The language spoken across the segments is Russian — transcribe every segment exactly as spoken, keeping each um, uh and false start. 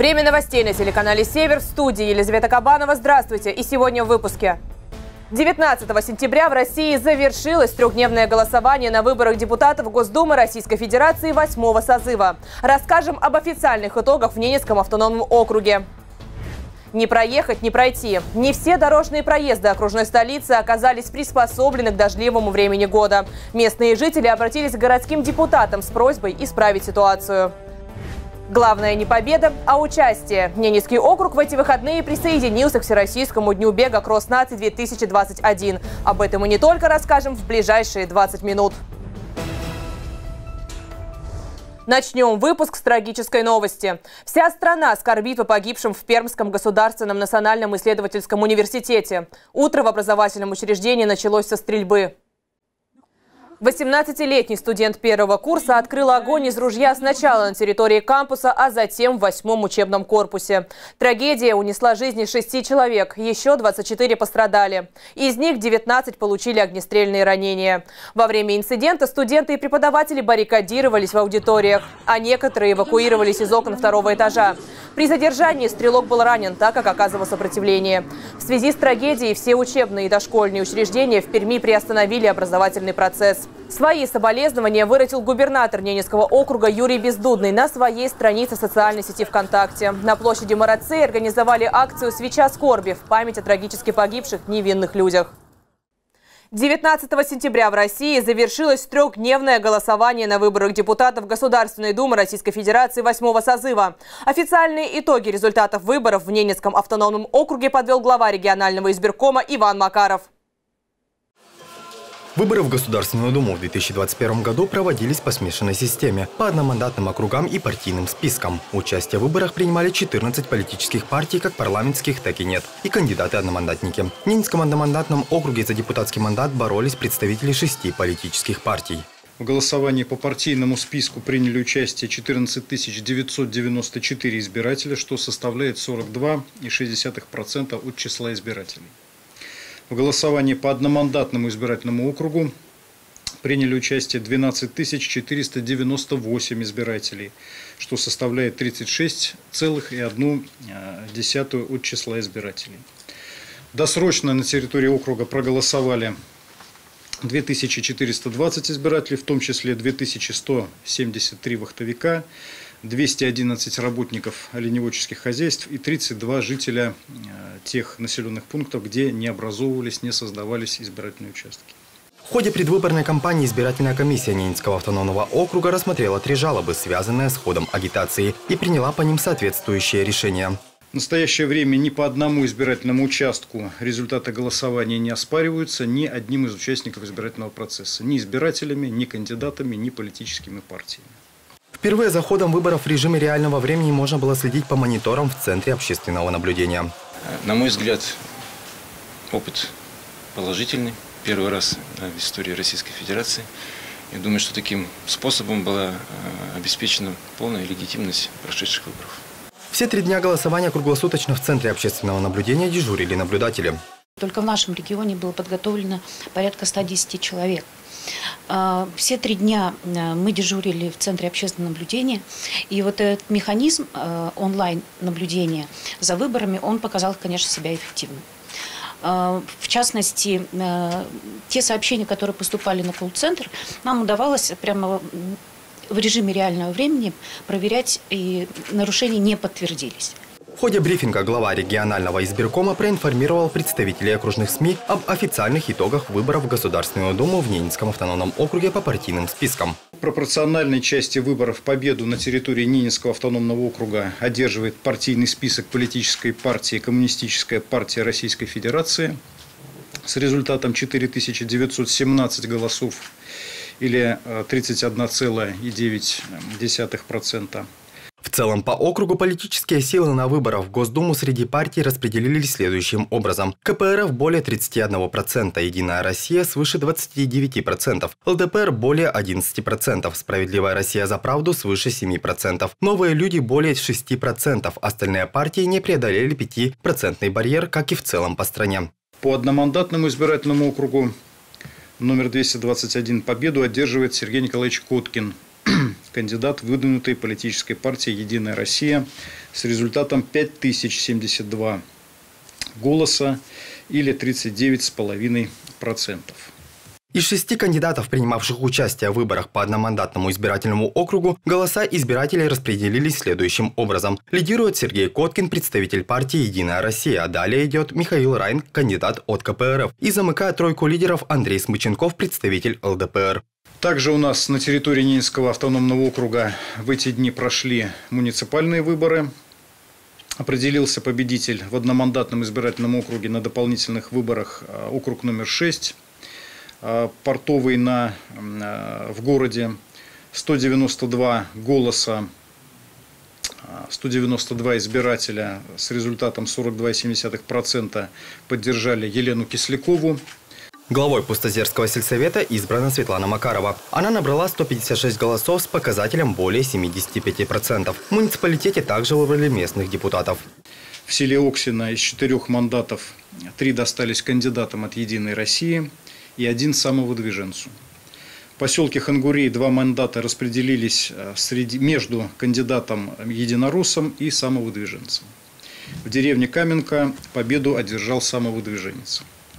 Время новостей на телеканале «Север», в студии Елизавета Кабанова. Здравствуйте! И сегодня в выпуске. девятнадцатого сентября в России завершилось трехдневное голосование на выборах депутатов Госдумы Российской Федерации восьмого созыва. Расскажем об официальных итогах в Ненецком автономном округе. Не проехать, не пройти. Не все дорожные проезды окружной столицы оказались приспособлены к дождливому времени года. Местные жители обратились к городским депутатам с просьбой исправить ситуацию. Главное не победа, а участие. Ненецкий округ в эти выходные присоединился к Всероссийскому дню бега «Кросс-нации две тысячи двадцать один». Об этом мы не только расскажем в ближайшие двадцать минут. Начнем выпуск с трагической новости. Вся страна скорбит по погибшим в Пермском государственном национальном исследовательском университете. Утро в образовательном учреждении началось со стрельбы. восемнадцатилетний студент первого курса открыл огонь из ружья сначала на территории кампуса, а затем в восьмом учебном корпусе. Трагедия унесла жизни шести человек, еще двадцать четыре пострадали. Из них девятнадцать получили огнестрельные ранения. Во время инцидента студенты и преподаватели баррикадировались в аудиториях, а некоторые эвакуировались из окон второго этажа. При задержании стрелок был ранен, так как оказывал сопротивление. В связи с трагедией все учебные и дошкольные учреждения в Перми приостановили образовательный процесс. Свои соболезнования выразил губернатор Ненецкого округа Юрий Бездудный на своей странице в социальной сети ВКонтакте. На площади Марацей организовали акцию «Свеча скорби» в память о трагически погибших невинных людях. девятнадцатого сентября в России завершилось трехдневное голосование на выборах депутатов Государственной Думы Российской Федерации восьмого созыва. Официальные итоги результатов выборов в Ненецком автономном округе подвел глава регионального избиркома Иван Макаров. Выборы в Государственную Думу в две тысячи двадцать первом году проводились по смешанной системе, по одномандатным округам и партийным спискам. Участие в выборах принимали четырнадцать политических партий, как парламентских, так и нет, и кандидаты-одномандатники. В Ненецком одномандатном округе за депутатский мандат боролись представители шести политических партий. В голосовании по партийному списку приняли участие четырнадцать тысяч девятьсот девяносто четыре избирателя, что составляет сорок два и шесть десятых процента от числа избирателей. В голосовании по одномандатному избирательному округу приняли участие двенадцать тысяч четыреста девяносто восемь избирателей, что составляет тридцать шесть целых одна десятая от числа избирателей. Досрочно на территории округа проголосовали две тысячи четыреста двадцать избирателей, в том числе две тысячи сто семьдесят три вахтовика, двести одиннадцать работников оленеводческих хозяйств и тридцать два жителя тех населенных пунктов, где не образовывались, не создавались избирательные участки. В ходе предвыборной кампании избирательная комиссия Ненецкого автономного округа рассмотрела три жалобы, связанные с ходом агитации, и приняла по ним соответствующие решения. В настоящее время ни по одному избирательному участку результаты голосования не оспариваются ни одним из участников избирательного процесса, ни избирателями, ни кандидатами, ни политическими партиями. Впервые за ходом выборов в режиме реального времени можно было следить по мониторам в Центре общественного наблюдения. На мой взгляд, опыт положительный. Первый раз в истории Российской Федерации. Я думаю, что таким способом была обеспечена полная легитимность прошедших выборов. Все три дня голосования круглосуточно в Центре общественного наблюдения дежурили наблюдатели. Только в нашем регионе было подготовлено порядка ста десяти человек. Все три дня мы дежурили в Центре общественного наблюдения. И вот этот механизм онлайн-наблюдения за выборами, он показал, конечно, себя эффективным. В частности, те сообщения, которые поступали на колл-центр, нам удавалось прямо в режиме реального времени проверять, и нарушения не подтвердились. В ходе брифинга глава регионального избиркома проинформировал представителей окружных СМИ об официальных итогах выборов в Государственную Думу в Ненецком автономном округе по партийным спискам. В пропорциональной части выборов победу на территории Ненецкого автономного округа одерживает партийный список политической партии «Коммунистическая партия Российской Федерации» с результатом четыре тысячи девятьсот семнадцать голосов или тридцать одна целая девять десятых процента. В целом по округу политические силы на выборах в Госдуму среди партий распределились следующим образом. КПРФ более тридцати одного процента, Единая Россия свыше двадцати девяти процентов, ЛДПР более одиннадцати процентов, Справедливая Россия за правду свыше семи процентов, Новые люди более шести процентов, остальные партии не преодолели пятипроцентный барьер, как и в целом по стране. По одномандатному избирательному округу номер двести двадцать один победу одерживает Сергей Николаевич Коткин кандидат выдвинутой политической партии «Единая Россия» с результатом пять тысяч семьдесят два голоса или тридцать девять целых пять десятых процента. Из шести кандидатов, принимавших участие в выборах по одномандатному избирательному округу, голоса избирателей распределились следующим образом. Лидирует Сергей Коткин, представитель партии «Единая Россия», а далее идет Михаил Райн, кандидат от ка пэ эр эф. И замыкает тройку лидеров Андрей Смыченков, представитель эл дэ пэ эр. Также у нас на территории Ненецкого автономного округа в эти дни прошли муниципальные выборы. Определился победитель в одномандатном избирательном округе на дополнительных выборах округ номер шесть. Портовый на, в городе сто девяносто два голоса, сто девяносто два избирателя с результатом сорок два целых семь десятых процента поддержали Елену Кислякову. Главой Пустозерского сельсовета избрана Светлана Макарова. Она набрала сто пятьдесят шесть голосов с показателем более семидесяти пяти процентов. В муниципалитете также выбрали местных депутатов. В селе Оксино из четырех мандатов три достались кандидатам от «Единой России» и один самовыдвиженцу. В поселке Хангурей два мандата распределились среди, между кандидатом единороссом и самовыдвиженцем. В деревне Каменка победу одержал самовыдвиженец.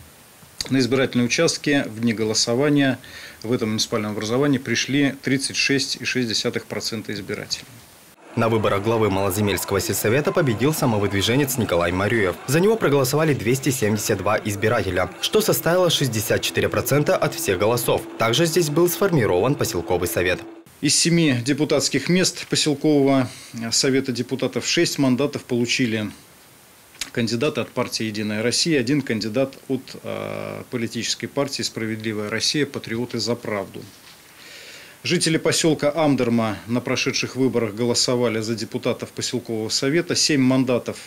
На избирательные участки в дни голосования в этом муниципальном образовании пришли тридцать шесть целых шесть десятых процента избирателей. На выборах главы Малоземельского сельсовета победил самовыдвиженец Николай Марюев. За него проголосовали двести семьдесят два избирателя, что составило шестьдесят четыре процента от всех голосов. Также здесь был сформирован поселковый совет. Из семи депутатских мест поселкового совета депутатов шесть мандатов получили кандидаты от партии «Единая Россия», один кандидат от э, политической партии «Справедливая Россия. Патриоты за правду». Жители поселка Амдерма на прошедших выборах голосовали за депутатов поселкового совета. Семь мандатов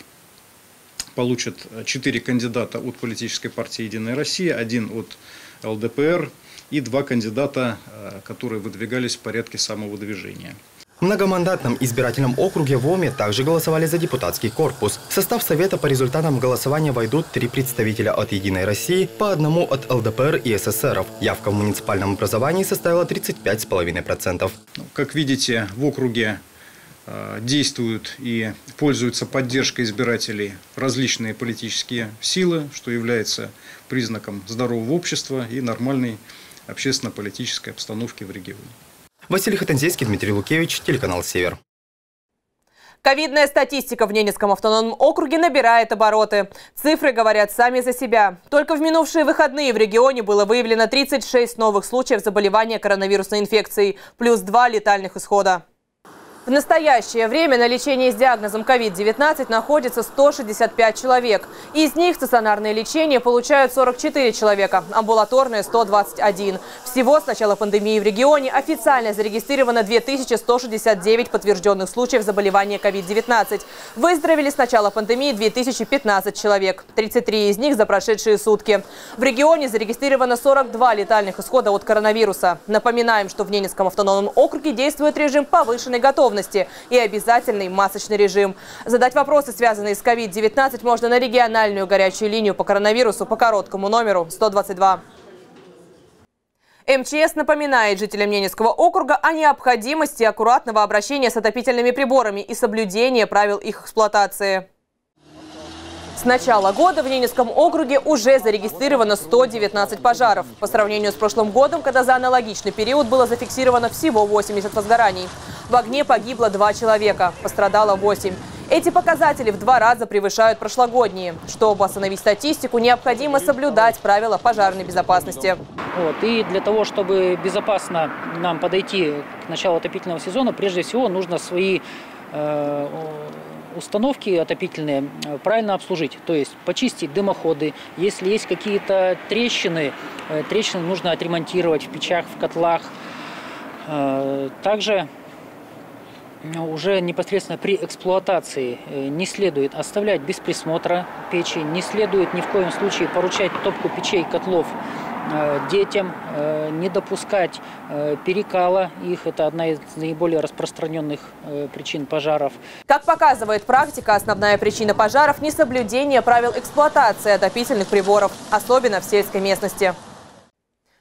получат четыре кандидата от политической партии «Единая Россия», один от эл дэ пэ эр и два кандидата, которые выдвигались в порядке самовыдвижения. В многомандатном избирательном округе в Оме также голосовали за депутатский корпус. В состав совета по результатам голосования войдут три представителя от «Единой России», по одному от эл дэ пэ эр и эс эс эров. Явка в муниципальном образовании составила тридцать пять целых пять десятых процента. Как видите, в округе действуют и пользуются поддержкой избирателей различные политические силы, что является признаком здорового общества и нормальной общественно-политической обстановки в регионе. Василий Хатанзейский, Дмитрий Лукевич, телеканал «Север». Ковидная статистика в Ненецком автономном округе набирает обороты. Цифры говорят сами за себя. Только в минувшие выходные в регионе было выявлено тридцать шесть новых случаев заболевания коронавирусной инфекцией, плюс два летальных исхода. В настоящее время на лечении с диагнозом ковид девятнадцать находится сто шестьдесят пять человек. Из них стационарное лечение получают сорок четыре человека, амбулаторное – сто двадцать один. Всего с начала пандемии в регионе официально зарегистрировано две тысячи сто шестьдесят девять подтвержденных случаев заболевания ковид девятнадцать. Выздоровели с начала пандемии две тысячи пятнадцать человек, тридцать три из них за прошедшие сутки. В регионе зарегистрировано сорок два летальных исхода от коронавируса. Напоминаем, что в Ненецком автономном округе действует режим повышенной готовности и обязательный масочный режим. Задать вопросы, связанные с ковид девятнадцать, можно на региональную горячую линию по коронавирусу по короткому номеру сто двадцать два. эм че эс напоминает жителям Ненецкого округа о необходимости аккуратного обращения с отопительными приборами и соблюдения правил их эксплуатации. С начала года в Ненецком округе уже зарегистрировано сто девятнадцать пожаров. По сравнению с прошлым годом, когда за аналогичный период было зафиксировано всего восемьдесят возгораний. В огне погибло два человека, пострадало восемь. Эти показатели в два раза превышают прошлогодние. Чтобы остановить статистику, необходимо соблюдать правила пожарной безопасности. Вот. И для того, чтобы безопасно нам подойти к началу отопительного сезона, прежде всего нужно свои э, установки отопительные правильно обслужить. То есть почистить дымоходы. Если есть какие-то трещины, э, трещины нужно отремонтировать в печах, в котлах. Э, также уже непосредственно при эксплуатации не следует оставлять без присмотра печи, не следует ни в коем случае поручать топку печей, котлов детям, не допускать перекала их. Это одна из наиболее распространенных причин пожаров. Как показывает практика, основная причина пожаров – несоблюдение правил эксплуатации отопительных приборов, особенно в сельской местности.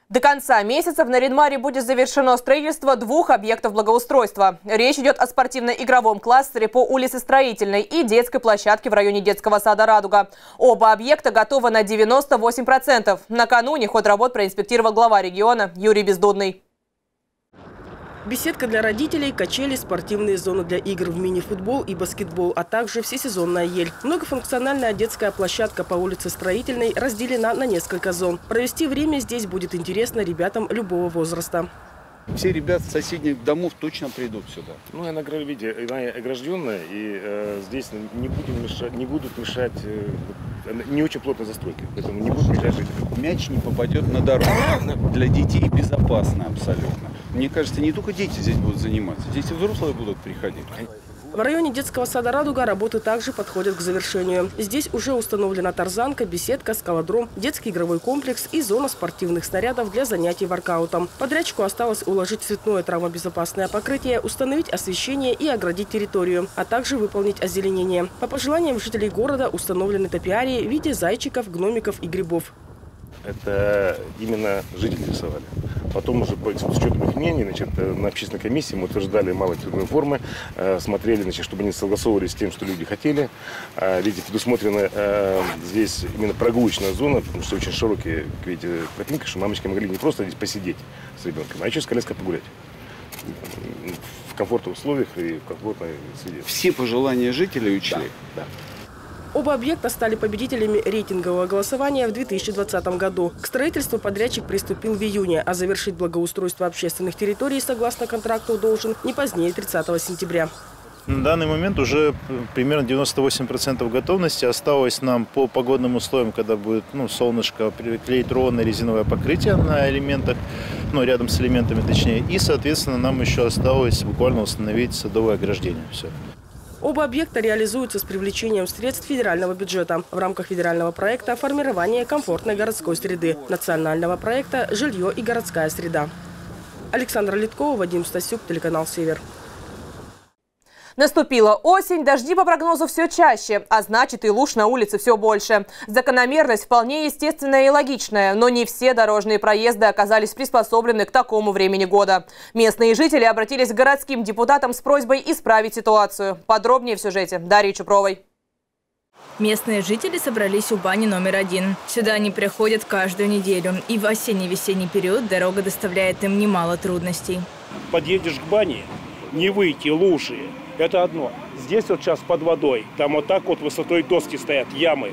До конца месяца в Нарьян-Маре будет завершено строительство двух объектов благоустройства. Речь идет о спортивно-игровом кластере по улице Строительной и детской площадке в районе детского сада «Радуга». Оба объекта готовы на девяносто восемь процентов. Накануне ход работ проинспектировал глава региона Юрий Бездудный. Беседка для родителей, качели, спортивные зоны для игр в мини-футбол и баскетбол, а также всесезонная ель. Многофункциональная детская площадка по улице Строительной разделена на несколько зон. Провести время здесь будет интересно ребятам любого возраста. Все ребята с соседних домов точно придут сюда. Ну, она, видите, она огражденная, и э, здесь не, будем мешать, не будут мешать, э, не очень плотно застройки, поэтому не будут мешать жителям. Мяч не попадет на дорогу. Для детей безопасно абсолютно. Мне кажется, не только дети здесь будут заниматься, здесь и взрослые будут приходить. В районе детского сада «Радуга» работы также подходят к завершению. Здесь уже установлена тарзанка, беседка, скалодром, детский игровой комплекс и зона спортивных снарядов для занятий воркаутом. Подрядчику осталось уложить цветное травмобезопасное покрытие, установить освещение и оградить территорию, а также выполнить озеленение. По пожеланиям жителей города установлены топиарии в виде зайчиков, гномиков и грибов. Это именно жители рисовали. Потом уже с учетом их мнений, значит, на общественной комиссии мы утверждали малоактивные формы, э, смотрели, значит, чтобы они согласовывались с тем, что люди хотели. Э, видите, предусмотрена э, здесь именно прогулочная зона, потому что очень широкие, видите, тропинки, что мамочки могли не просто здесь посидеть с ребенком, а еще с коляской погулять. В комфортных условиях и в комфортной среде. Все пожелания жителей учли? Да, да. Оба объекта стали победителями рейтингового голосования в две тысячи двадцатом году. К строительству подрядчик приступил в июне, а завершить благоустройство общественных территорий согласно контракту должен не позднее тридцатого сентября. На данный момент уже примерно девяносто восемь процентов готовности. Осталось нам по погодным условиям, когда будет ну, солнышко, приклеить ровное резиновое покрытие на элементах, ну, рядом с элементами точнее. И, соответственно, нам еще осталось буквально установить садовое ограждение. Все. Оба объекта реализуются с привлечением средств федерального бюджета в рамках федерального проекта «Формирование комфортной городской среды», национального проекта «Жилье и городская среда». Александра Литкова, Вадим Стасюк, телеканал «Север». Наступила осень, дожди по прогнозу все чаще, а значит и луж на улице все больше. Закономерность вполне естественная и логичная, но не все дорожные проезды оказались приспособлены к такому времени года. Местные жители обратились к городским депутатам с просьбой исправить ситуацию. Подробнее в сюжете Дарьи Чупровой. Местные жители собрались у бани номер один. Сюда они приходят каждую неделю. И в осенне-весенний период дорога доставляет им немало трудностей. Подъедешь к бане, не выйти, лужи. Это одно. Здесь вот сейчас под водой, там вот так вот высотой доски стоят, ямы.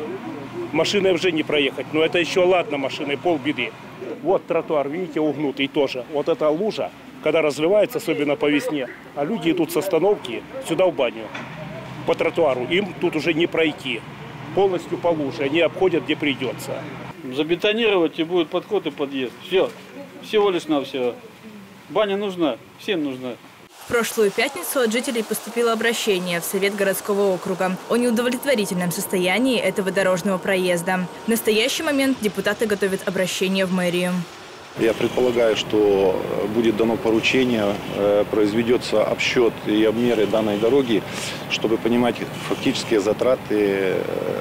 Машиной уже не проехать, но это еще ладно машиной, полбеды. Вот тротуар, видите, угнутый тоже. Вот эта лужа, когда разливается, особенно по весне, а люди идут с остановки сюда в баню, по тротуару, им тут уже не пройти. Полностью по луже, они обходят, где придется. Забетонировать, и будет подход и подъезд. Все, всего лишь навсего. Баня нужна, всем нужна. В прошлую пятницу от жителей поступило обращение в Совет городского округа о неудовлетворительном состоянии этого дорожного проезда. В настоящий момент депутаты готовят обращение в мэрию. Я предполагаю, что будет дано поручение, произведется обсчет и обмеры данной дороги, чтобы понимать фактические затраты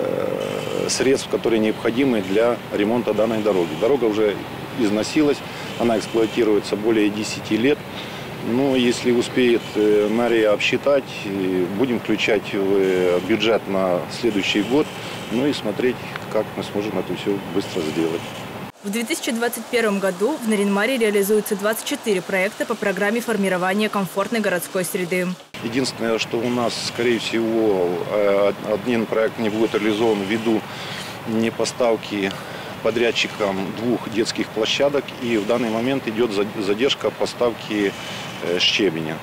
средств, которые необходимы для ремонта данной дороги. Дорога уже износилась, она эксплуатируется более десяти лет. Но если успеет мэрия обсчитать, будем включать в бюджет на следующий год, ну и смотреть, как мы сможем это все быстро сделать. В две тысячи двадцать первом году в Нарьян-Маре реализуется двадцать четыре проекта по программе формирования комфортной городской среды. Единственное, что у нас, скорее всего, один проект не будет реализован ввиду непоставки подрядчикам двух детских площадок, и в данный момент идет задержка поставки щебня.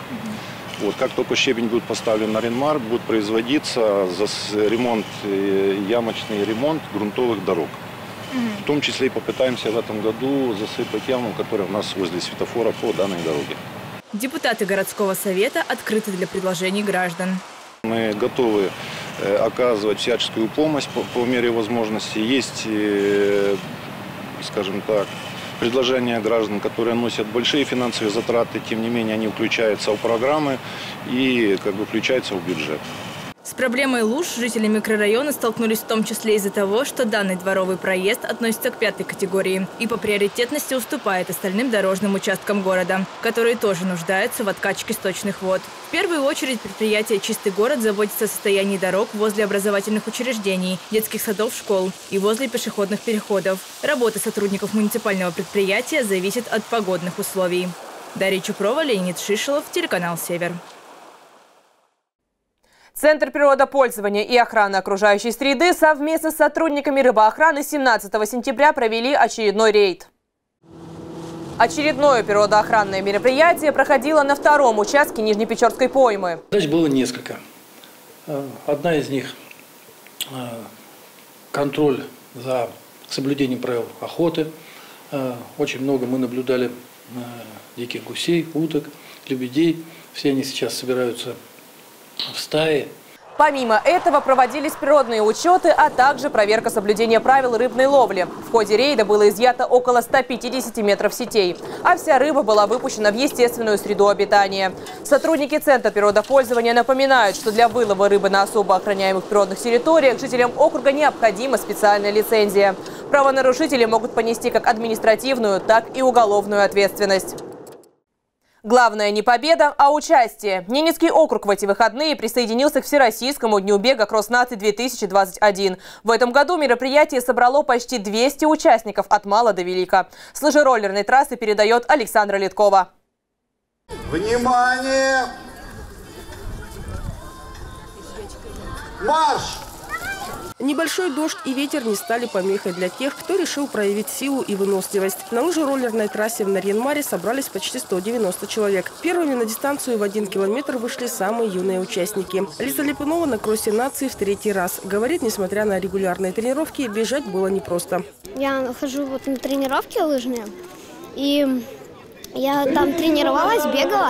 Вот, как только щебень будет поставлен на Нарьян-Мар, будет производиться ремонт, ямочный ремонт грунтовых дорог. В том числе и попытаемся в этом году засыпать яму, которая у нас возле светофора по данной дороге. Депутаты городского совета открыты для предложений граждан. Мы готовы оказывать всяческую помощь по, по мере возможности. Есть, скажем так, предложения граждан, которые носят большие финансовые затраты, тем не менее они включаются в программы и как бы включаются в бюджет. С проблемой луж жители микрорайона столкнулись в том числе из-за того, что данный дворовый проезд относится к пятой категории и по приоритетности уступает остальным дорожным участкам города, которые тоже нуждаются в откачке сточных вод. В первую очередь предприятие «Чистый город» заботится о состоянии дорог возле образовательных учреждений, детских садов, школ и возле пешеходных переходов. Работа сотрудников муниципального предприятия зависит от погодных условий. Дарья Чупрова, Леонид Шишелов, телеканал «Север». Центр природопользования и охраны окружающей среды совместно с сотрудниками рыбоохраны семнадцатого сентября провели очередной рейд. Очередное природоохранное мероприятие проходило на втором участке Нижнепечорской поймы. Задач было несколько. Одна из них – контроль за соблюдением правил охоты. Очень много мы наблюдали диких гусей, уток, лебедей. Все они сейчас собираются в стае. Помимо этого проводились природные учеты, а также проверка соблюдения правил рыбной ловли. В ходе рейда было изъято около ста пятидесяти метров сетей, а вся рыба была выпущена в естественную среду обитания. Сотрудники Центра природопользования напоминают, что для вылова рыбы на особо охраняемых природных территориях жителям округа необходима специальная лицензия. Правонарушители могут понести как административную, так и уголовную ответственность. Главное не победа, а участие. Ненецкий округ в эти выходные присоединился к Всероссийскому дню бега «Кросс-наций две тысячи двадцать один». В этом году мероприятие собрало почти двести участников от мала до велика. С лыжероллерной трассы передает Александра Литкова. Внимание! Марш! Небольшой дождь и ветер не стали помехой для тех, кто решил проявить силу и выносливость. На лыжероллерной трассе в Нарьян-Маре собрались почти сто девяносто человек. Первыми на дистанцию в один километр вышли самые юные участники. Лиза Липунова на кроссе нации в третий раз. Говорит, несмотря на регулярные тренировки, бежать было непросто. Я хожу вот на тренировки лыжные, и я там тренировалась, бегала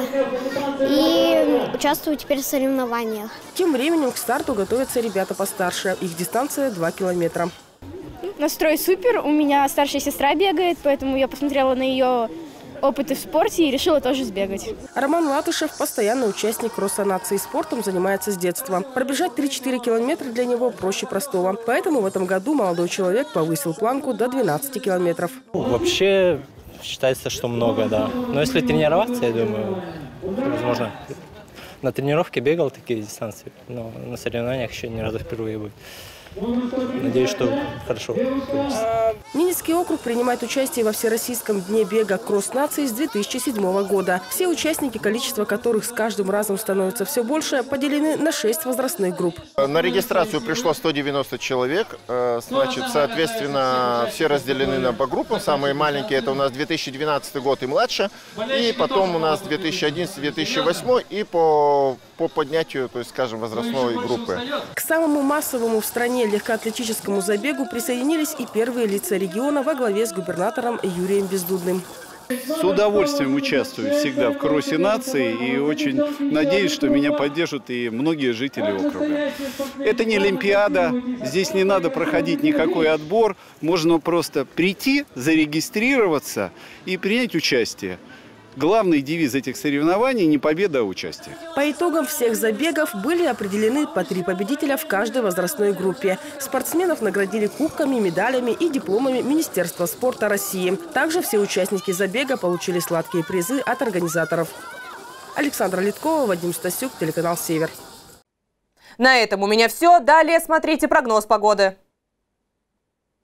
и участвую теперь в соревнованиях. Тем временем к старту готовятся ребята постарше. Их дистанция два километра. Настрой супер. У меня старшая сестра бегает, поэтому я посмотрела на ее опыты в спорте и решила тоже сбегать. Роман Латышев – постоянный участник кросса нации. Спортом занимается с детства. Пробежать три-четыре километра для него проще простого. Поэтому в этом году молодой человек повысил планку до двенадцати километров. Вообще считается, что много, да. Но если тренироваться, я думаю, возможно, на тренировке бегал такие дистанции, но на соревнованиях еще ни разу впервые будет. Надеюсь, что хорошо получится. Ненецкий округ принимает участие во Всероссийском дне бега «Кросс-наций» с две тысячи седьмого года. Все участники, количество которых с каждым разом становится все больше, поделены на шесть возрастных групп. На регистрацию пришло сто девяносто человек. Значит, соответственно, все разделены на по группам. Самые маленькие – это у нас две тысячи двенадцатый год и младше. И потом у нас две тысячи одиннадцатый — две тысячи восьмой и по, по поднятию, то есть, скажем, возрастной группы. К самому массовому в стране легкоатлетическому забегу присоединились и первые лица региона во главе с губернатором Юрием Бездудным. С удовольствием участвую всегда в кроссе нации и очень надеюсь, что меня поддержат и многие жители округа. Это не Олимпиада, здесь не надо проходить никакой отбор, можно просто прийти, зарегистрироваться и принять участие. Главный девиз этих соревнований – не победа, а участие. По итогам всех забегов были определены по три победителя в каждой возрастной группе. Спортсменов наградили кубками, медалями и дипломами Министерства спорта России. Также все участники забега получили сладкие призы от организаторов. Александра Литкова, Вадим Стасюк, телеканал «Север». На этом у меня все. Далее смотрите прогноз погоды.